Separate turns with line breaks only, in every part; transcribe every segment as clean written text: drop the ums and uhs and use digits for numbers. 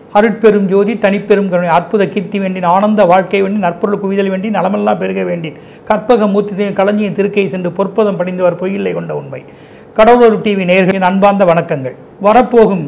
அருட்பெரும் ஜோதி தனிப்பெரும் கருணை அற்புத கீர்த்தி வேண்டின் ஆனந்த வாழ்க்கை வேண்டி நற்பொருள் குவிதல் வேண்டி நலமெல்லாம் பெருக வேண்டி கற்பக மூர்த்தியையும் களஞ்சியின் திருக்கை சென்று பொற்பதம் படிந்தவர் பொய்யில்லை கொண்ட உண்மை. கடவுளர் டிவி நேயர்களின் அன்பார்ந்த வணக்கங்கள். வரப்போகும்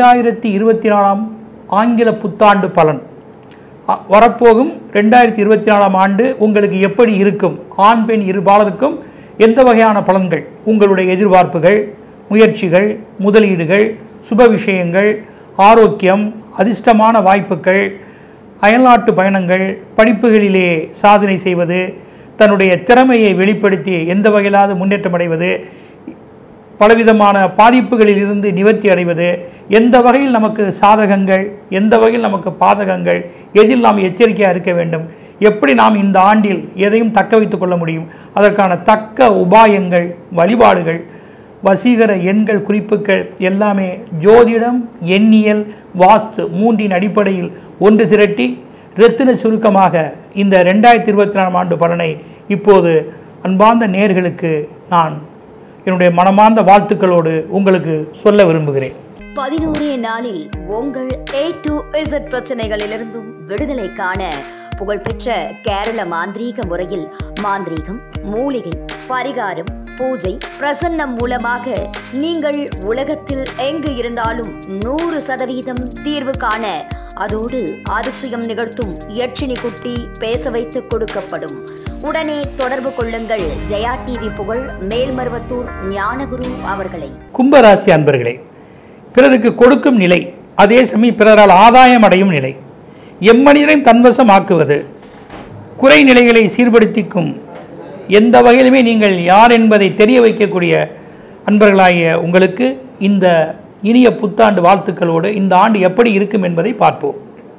2024 ஆங்கில புத்தாண்டு பலன். வரப்போகும் 2024 ஆண்டு உங்களுக்கு எப்படி இருக்கும்? ஆண் பெண் இருபாலருக்கும் எந்த வகையான பலன்கள்? உங்களுடைய எதிர்பார்ப்புகள், முயற்சிகள், முதலீடுகள், சுப விஷயங்கள், ஆரோக்கியம், அதிர்ஷ்டமான வாய்ப்புகள், அயல்நாட்டு பயணங்கள், படிப்புகளிலே சாதனை செய்வது, தன்னுடைய திறமையை வெளிப்படுத்தி எந்த வகையிலாவது முன்னேற்றம் அடைவது, பலவிதமான பாதிப்புகளில் இருந்து நிவர்த்தி அடைவது, எந்த வகையில் நமக்கு சாதகங்கள், எந்த வகையில் நமக்கு பாதகங்கள், எதில் நாம் எச்சரிக்கையாக இருக்க வேண்டும், எப்படி நாம் இந்த ஆண்டில் எதையும் தக்க வைத்துக் கொள்ள முடியும், அதற்கான தக்க உபாயங்கள், வழிபாடுகள், வசீகர எண்கள், குறிப்புகள் எல்லாமே ஜோதிடம், எண்ணியல், வாஸ்து மூன்றின் அடிப்படையில் ஒன்று திரட்டி இரத்தின சுருக்கமாக இந்த 2024 ஆண்டு பலனை இப்போது அன்பார்ந்த நேயர்களுக்கு நான் என்னுடைய மனமார்ந்த வாழ்த்துக்களோடு உங்களுக்கு சொல்ல விரும்புகிறேன்.
11 நாளில் உங்கள் A to Z பிரச்சனைகளிலிருந்தும் விடுதலை காண புகழ்பெற்ற கேரள மாந்திரீக முறையில் மாந்திரீகம், மூலிகை, பரிகாரம், பூஜை, பிரசன்னம் மூலமாக நீங்கள் உலகத்தில் எங்கு இருந்தாலும் 100% தீர்வு காண, அதோடு அதிசயம் நிகழ்த்தும் யட்சினி குட்டி பேச வைத்து கொடுக்கப்படும். உடனே தொடர்பு கொள்ளுங்கள் ஜெயா டிவி புகழ் மேல்மருவத்தூர் ஞானகுரு அவர்களை.
கும்பராசி அன்பர்களே, பிறருக்கு கொடுக்கும் நிலை, அதே சமயம் பிறரால் ஆதாயம் அடையும் நிலை, எம்மனிதரையும் தன்வசம் ஆக்குவது, குறை நிலைகளை சீர்படுத்திக்கும், எந்த வகையிலுமே நீங்கள் யார் என்பதை தெரிய வைக்கக்கூடிய அன்பர்களாகிய உங்களுக்கு இந்த இனிய புத்தாண்டு வாழ்த்துக்களோடு இந்த ஆண்டு எப்படி இருக்கும் என்பதை பார்ப்போம்.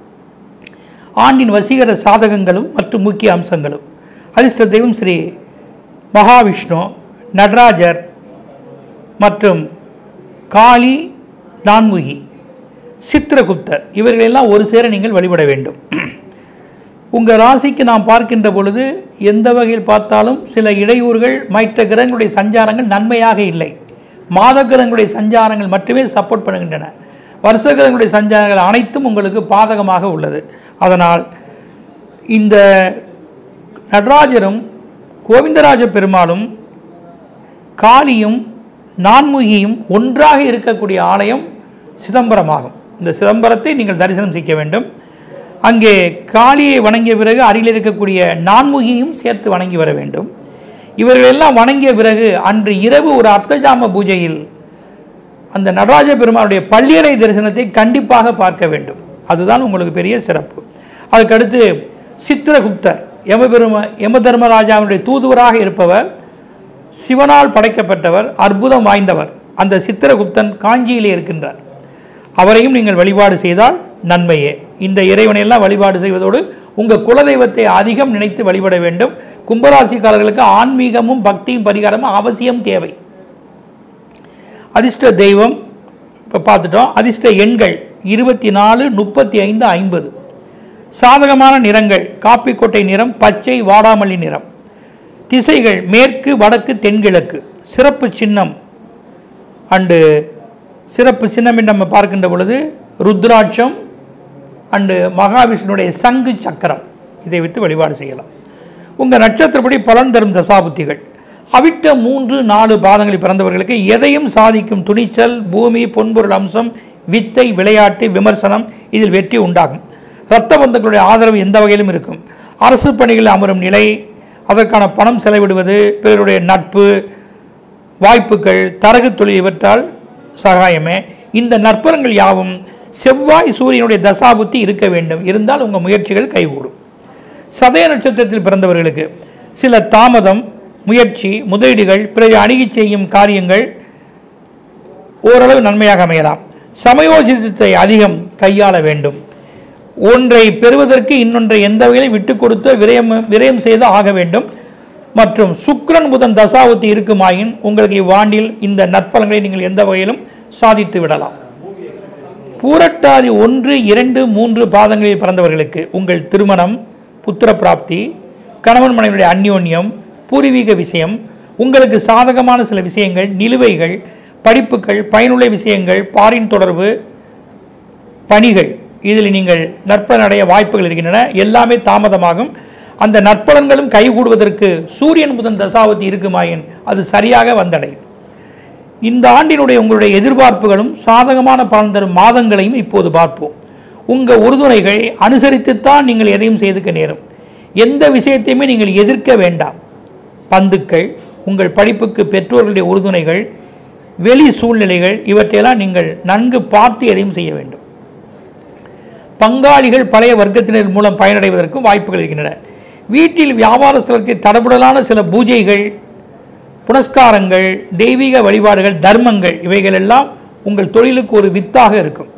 ஆண்டின் வசீகர சாதகங்களும் மற்றும் முக்கிய அம்சங்களும். அதிர்ஷ்ட தெய்வம் ஸ்ரீ மகாவிஷ்ணு, நடராஜர் மற்றும் காளி, நான்முகி, சித்திரகுப்தர் இவர்களெல்லாம் ஒரு சேர நீங்கள் வழிபட வேண்டும். உங்கள் ராசிக்கு நாம் பார்க்கின்ற பொழுது எந்த வகையில் பார்த்தாலும் சில இடையூறுகள், மற்ற கிரகங்களுடைய சஞ்சாரங்கள் நன்மையாக இல்லை. மாத கிரகங்களுடைய சஞ்சாரங்கள் மட்டுமே சப்போர்ட் பண்ணுகின்றன. வருஷ கிரகங்களுடைய சஞ்சாரங்கள் அனைத்தும் உங்களுக்கு பாதகமாக உள்ளது. அதனால் இந்த நடராஜரும் கோவிந்தராஜ பெருமாளும் காளியும் நான்முகியும் ஒன்றாக இருக்கக்கூடிய ஆலயம் சிதம்பரமாகும். இந்த சிதம்பரத்தை நீங்கள் தரிசனம் செய்ய வேண்டும். அங்கே காளியை வணங்கிய பிறகு அருகில் இருக்கக்கூடிய நான்முகியும் சேர்த்து வணங்கி வர வேண்டும். இவர்களெல்லாம் வணங்கிய பிறகு அன்று இரவு ஒரு அர்த்தஜாம பூஜையில் அந்த நடராஜ பெருமானுடைய பள்ளியறை தரிசனத்தை கண்டிப்பாக பார்க்க வேண்டும். அதுதான் உங்களுக்கு பெரிய சிறப்பு. அதுக்கடுத்து சித்திரகுப்தர், யம தர்மராஜாவுடைய தூதுவராக இருப்பவர், சிவனால் படைக்கப்பட்டவர், அற்புதம் வாய்ந்தவர். அந்த சித்திரகுப்தன் காஞ்சியிலே இருக்கின்றார். அவரையும் நீங்கள் வழிபாடு செய்தால் நன்மையே. இந்த இறைவனையெல்லாம் வழிபாடு செய்வதோடு உங்கள் குலதெய்வத்தை அதிகம் நினைத்து வழிபட வேண்டும். கும்பராசிக்காரர்களுக்கு ஆன்மீகமும் பக்தியும் பரிகாரமும் அவசியம் தேவை. அதிர்ஷ்ட தெய்வம் இப்போ பார்த்துட்டோம். அதிர்ஷ்ட எண்கள் 24, 35, 50. சாதகமான நிறங்கள் காப்பிக்கொட்டை நிறம், பச்சை, வாடாமல்லி நிறம். திசைகள் மேற்கு, வடக்கு, தென்கிழக்கு. சிறப்பு சின்னம் சிறப்பு சின்னம் என்று நம்ம பார்க்கின்ற பொழுது ருத்ராட்சம் அண்டு மகாவிஷ்ணுடைய சங்கு சக்கரம், இதை வைத்து வழிபாடு செய்யலாம். உங்கள் நட்சத்திரப்படி பலன் தரும் தசாபுத்திகள். அவிட்ட 3, 4 பாதங்களில் பிறந்தவர்களுக்கு எதையும் சாதிக்கும் துணிச்சல், பூமி, பொன்பொருள் அம்சம், வித்தை, விளையாட்டு, விமர்சனம், இதில் வெற்றி உண்டாகும். இரத்த பந்தங்களுடைய ஆதரவு எந்த வகையிலும் இருக்கும். அரசு பணிகளில் அமரும் நிலை, அதற்கான பணம் செலவிடுவது, பிறருடைய நட்பு, வாய்ப்புகள், தரகு தொழில் இவற்றால் சகாயமே. இந்த நற்பலன்கள் யாவும் செவ்வாய் சூரியனுடைய தசாபுத்தி இருக்க வேண்டும். இருந்தால் உங்கள் முயற்சிகள் கைகூடும். சதய நட்சத்திரத்தில் பிறந்தவர்களுக்கு சில தாமதம், முயற்சி, முதலீடுகள், பிறகு அணுகி செய்யும் காரியங்கள் ஓரளவு நன்மையாக அமையலாம். சமயோஜிதத்தை அதிகம் கையாள வேண்டும். ஒன்றை பெறுவதற்கு இன்னொன்றை எந்த வகையிலும் விட்டு கொடுத்து விரயம் செய்து ஆக வேண்டும். மற்றும் சுக்கிரன் புதன் தசாபுத்தி இருக்குமாயின் உங்களுக்கு இவ்வாண்டில் இந்த நற்பலன்களை நீங்கள் எந்த வகையிலும் சாதித்து விடலாம். பூரட்டாதி 1, 2, 3 பாதங்களில் பிறந்தவர்களுக்கு உங்கள் திருமணம், புத்திர பிராப்தி, கணவன் மனைவியுடைய அந்யோன்யம், பூர்வீக விஷயம், உங்களுக்கு சாதகமான சில விஷயங்கள், நிலுவைகள், படிப்புகள், பயனுள்ள விஷயங்கள், பாரின் தொடர்பு, பணிகள் இதில் நீங்கள் நற்பலன் அடைய வாய்ப்புகள் இருக்கின்றன. எல்லாமே தாமதமாகும். அந்த நற்பலன்களும் கைகூடுவதற்கு சூரியன் புதன் தசாபுத்தி இருக்குமாயின் அது சரியாக வந்தடையும். இந்த ஆண்டினுடைய உங்களுடைய எதிர்பார்ப்புகளும் சாதகமான பலன் தரும் மாதங்களையும் இப்போது பார்ப்போம். உங்கள் உறுதுணைகள் அனுசரித்துத்தான் நீங்கள் எதையும் செய்துக்க நேரும். எந்த விஷயத்தையுமே நீங்கள் எதிர்க்க வேண்டாம். பந்துக்கள், உங்கள் படிப்புக்கு பெற்றோர்களுடைய உறுதுணைகள், வெளி சூழ்நிலைகள் இவற்றையெல்லாம் நீங்கள் நன்கு பார்த்து எதையும் செய்ய வேண்டும். பங்காளிகள் பழைய வர்க்கத்தினர் மூலம் பயனடைவதற்கும் வாய்ப்புகள் இருக்கின்றன. வீட்டில் வியாபார ஸ்தலத்தில் தடபுடலான சில பூஜைகள், புனஸ்காரங்கள், தெய்வீக வழிபாடுகள், தர்மங்கள் இவைகள் எல்லாம் உங்கள் தொழிலுக்கு ஒரு வித்தாக இருக்கும்.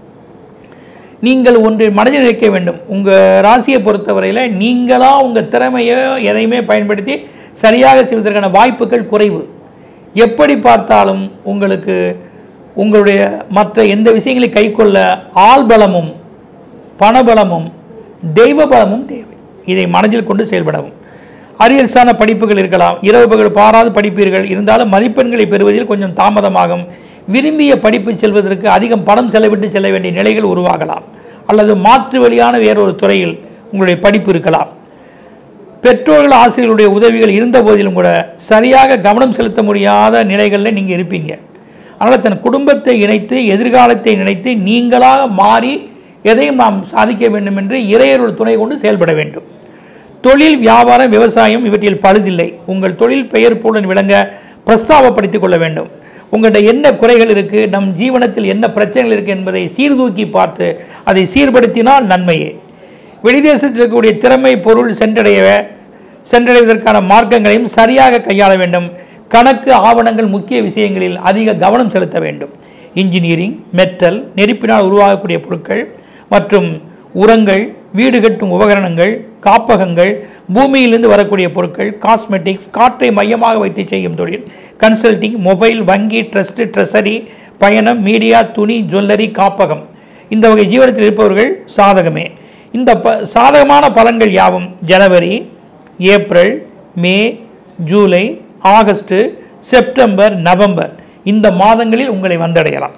நீங்கள் ஒன்று மனதில் நினைக்க வேண்டும். உங்கள் ராசியை பொறுத்தவரையில் நீங்களாக உங்கள் திறமையோ எதையுமே பயன்படுத்தி சரியாக செய்வதற்கான வாய்ப்புகள் குறைவு. எப்படி பார்த்தாலும் உங்களுக்கு உங்களுடைய மற்ற எந்த விஷயங்களை கைக்கொள்ள ஆள்பலமும் பணபலமும் தெய்வ பலமும் தேவை. இதை மனதில் கொண்டு செயல்படவும். அரியர்ஸான படிப்புகள் இருக்கலாம். இரவு பகல் பாராது படிப்பீர்கள். இருந்தாலும் மதிப்பெண்களை பெறுவதில் கொஞ்சம் தாமதமாகும். விரும்பிய படிப்பு செல்வதற்கு அதிகம் பணம் செலவிட்டு செல்ல வேண்டிய நிலைகள் உருவாகலாம். அல்லது மாற்று வழியான வேறொரு துறையில் உங்களுடைய படிப்பு இருக்கலாம். பெற்றோர்கள் ஆசிரியர்களுடைய உதவிகள் இருந்த போதிலும் கூட சரியாக கவனம் செலுத்த முடியாத நிலைகளில் நீங்கள் இருப்பீங்க. அதனால் தன் குடும்பத்தை இணைத்து எதிர்காலத்தை நினைத்து நீங்களாக மாறி எதையும் நாம் சாதிக்க வேண்டும் என்று இறையருள் துணை கொண்டு செயல்பட வேண்டும். தொழில், வியாபாரம், விவசாயம் இவற்றில் பழுதில்லை. உங்கள் தொழில் பெயர் போல விளங்க பிரஸ்தாபப்படுத்திக் கொள்ள வேண்டும். உங்கள்கிட்ட என்ன குறைகள் இருக்குது, நம் ஜீவனத்தில் என்ன பிரச்சனைகள் இருக்குது என்பதை சீர்தூக்கி பார்த்து அதை சீர்படுத்தினால் நன்மையே. வெளிதேசத்தில் இருக்கக்கூடிய திறமை பொருள் சென்றடைவதற்கான மார்க்கங்களையும் சரியாக கையாள வேண்டும். கணக்கு, ஆவணங்கள், முக்கிய விஷயங்களில் அதிக கவனம் செலுத்த வேண்டும். இன்ஜினியரிங், மெட்டல், நெருப்பினால் உருவாகக்கூடிய பொருட்கள் மற்றும் உரங்கள், வீடு கட்டும் உபகரணங்கள், காப்பகங்கள், பூமியிலிருந்து வரக்கூடிய பொருட்கள், காஸ்மெட்டிக்ஸ், காற்றை மையமாக வைத்து செய்யும் தொழில், கன்சல்டிங், மொபைல், வங்கி, ட்ரஸ்ட், ட்ரெஸரி, பயணம், மீடியா, துணி, ஜுவல்லரி, காப்பகம் இந்த வகை ஜீவனத்தில் இருப்பவர்கள் சாதகமே. இந்த சாதகமான பலன்கள் யாவும் ஜனவரி, ஏப்ரல், மே, ஜூலை, ஆகஸ்ட், செப்டம்பர், நவம்பர் இந்த மாதங்களில் உங்களை வந்தடையலாம்.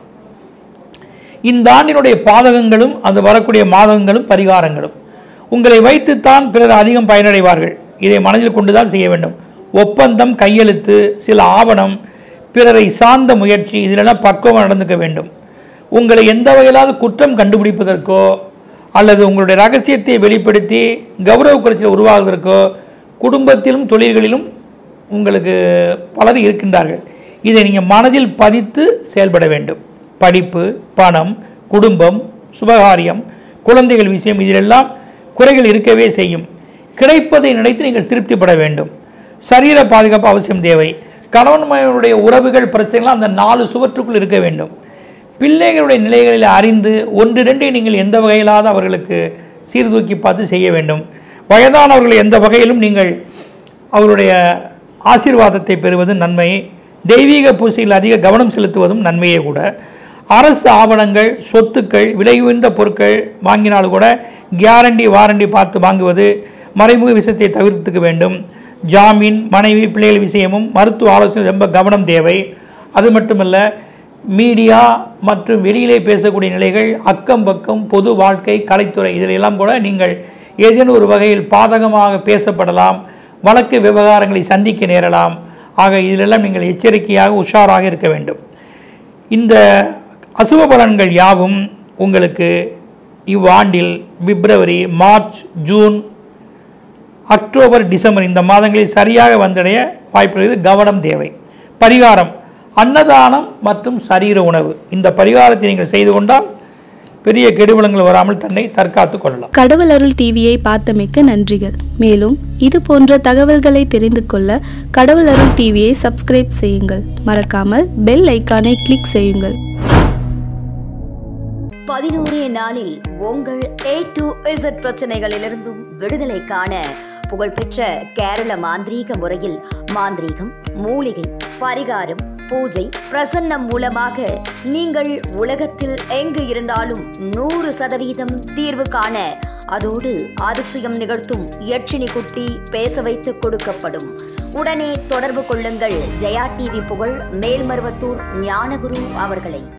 இந்த ஆண்டினுடைய பாதகங்களும் அது வரக்கூடிய மாதங்களும் பரிகாரங்களும் உங்களை வைத்துத்தான் பிறர் அதிகம் பயனடைவார்கள். இதை மனதில் கொண்டுதான் செய்ய வேண்டும். ஒப்பந்தம், கையெழுத்து, சில ஆவணம், பிறரை சார்ந்த முயற்சி இதிலெல்லாம் பக்குவம் நடந்துக்க வேண்டும். உங்களை எந்த வகையிலாவது குற்றம் கண்டுபிடிப்பதற்கோ அல்லது உங்களுடைய ரகசியத்தை வெளிப்படுத்தி கௌரவ குறைச்சல் உருவாகுவதற்கோ குடும்பத்திலும் தொழில்களிலும் உங்களுக்கு பலர் இருக்கின்றார்கள். இதை நீங்கள் மனதில் பதித்து செயல்பட வேண்டும். படிப்பு, பணம், குடும்பம், சுபகாரியம், குழந்தைகள் விஷயம் இதிலெல்லாம் குறைகள் இருக்கவே செய்யும். கிடைப்பதை நினைத்து நீங்கள் திருப்திப்பட வேண்டும். சரீர பாதுகாப்பு அவசியம் தேவை. கணவன் மனைவியுடைய உறவுகள் பிரச்சனைகள் அந்த 4 சுவற்றுக்குள் இருக்க வேண்டும். பிள்ளைகளுடைய நிலைகளில் அறிந்து 1-2 நீங்கள் எந்த வகையிலாவது அவர்களுக்கு சீர்தூக்கி பார்த்து செய்ய வேண்டும். வயதானவர்களை எந்த வகையிலும் நீங்கள் அவருடைய ஆசீர்வாதத்தை பெறுவது நன்மை. தெய்வீக பூசையில் அதிக கவனம் செலுத்துவதும் நன்மையே கூட. அரசு ஆவணங்கள், சொத்துக்கள், விலை உயர்ந்த பொருட்கள் வாங்கினாலும் கூட கேரண்டி, வாரண்டி பார்த்து வாங்குவது. மறைமுக விஷயத்தை தவிர்த்துக்க வேண்டும். ஜாமீன், மனைவி, பிள்ளைகள் விஷயமும் மருத்துவ ஆலோசனை ரொம்ப கவனம் தேவை. அது மட்டுமல்ல, மீடியா மற்றும் வெளியிலே பேசக்கூடிய நிலைகள், அக்கம் பக்கம், பொது வாழ்க்கை, கலைத்துறை இதிலெல்லாம் கூட நீங்கள் ஏதேனும் ஒரு வகையில் பாதகமாக பேசப்படலாம். வழக்கு விவகாரங்களை சந்திக்க நேரலாம். ஆக இதிலெல்லாம் நீங்கள் எச்சரிக்கையாக உஷாராக இருக்க வேண்டும். இந்த அசுப பலன்கள் யாவும் உங்களுக்கு இவ்வாண்டில் பிப்ரவரி, மார்ச், ஜூன், அக்டோபர், டிசம்பர் இந்த மாதங்களில் சரியாக வந்தடைய வாய்ப்புள்ளது. கவனம் தேவை. பரிகாரம், அன்னதானம் மற்றும் சரீர உணவு. இந்த பரிகாரத்தை நீங்கள் செய்து கொண்டால் பெரிய கெடுபலங்கள் வராமல் தன்னை தற்காத்து கொள்ளலாம்.
கடவுள் அருள் டிவியை பார்த்தமைக்கு நன்றிகள். மேலும் இது போன்ற தகவல்களை தெரிந்து கொள்ள கடவுள் அருள் டிவியை சப்ஸ்கிரைப் செய்யுங்கள். மறக்காமல் பெல் ஐக்கானை கிளிக் செய்யுங்கள்.
11 நாளில் உங்கள் A to Z பிரச்சனைகளிலிருந்தும் விடுதலை காண புகழ்பெற்ற கேரள மாந்திரீக முறையில் மாந்திரீகம், மூலிகை, பரிகாரம், பூஜை, பிரசன்னம் மூலமாக நீங்கள் உலகத்தில் எங்கு இருந்தாலும் 100% தீர்வு காண, அதோடு அதிசயம் நிகழ்த்தும் யட்சினி குட்டி பேச வைத்து கொடுக்கப்படும். உடனே தொடர்பு கொள்ளுங்கள் ஜெயா டிவி புகழ் மேல்மருவத்தூர் ஞானகுரு அவர்களை.